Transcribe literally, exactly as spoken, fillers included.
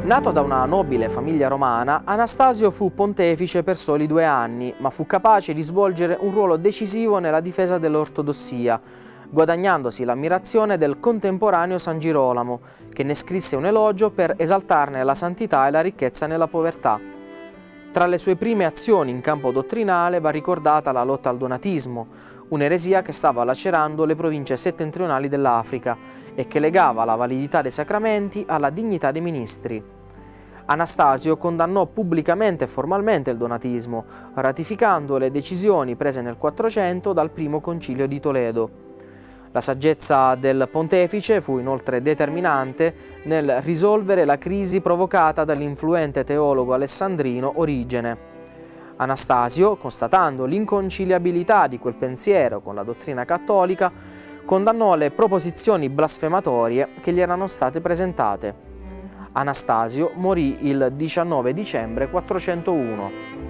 Nato da una nobile famiglia romana, Anastasio fu pontefice per soli due anni, ma fu capace di svolgere un ruolo decisivo nella difesa dell'ortodossia, guadagnandosi l'ammirazione del contemporaneo San Girolamo, che ne scrisse un elogio per esaltarne la santità e la ricchezza nella povertà. Tra le sue prime azioni in campo dottrinale va ricordata la lotta al donatismo, un'eresia che stava lacerando le province settentrionali dell'Africa e che legava la validità dei sacramenti alla dignità dei ministri. Anastasio condannò pubblicamente e formalmente il donatismo, ratificando le decisioni prese nel quattrocento dal primo concilio di Toledo. La saggezza del pontefice fu inoltre determinante nel risolvere la crisi provocata dall'influente teologo alessandrino Origene. Anastasio, constatando l'inconciliabilità di quel pensiero con la dottrina cattolica, condannò le proposizioni blasfematorie che gli erano state presentate. Anastasio morì il diciannove dicembre quattrocentouno.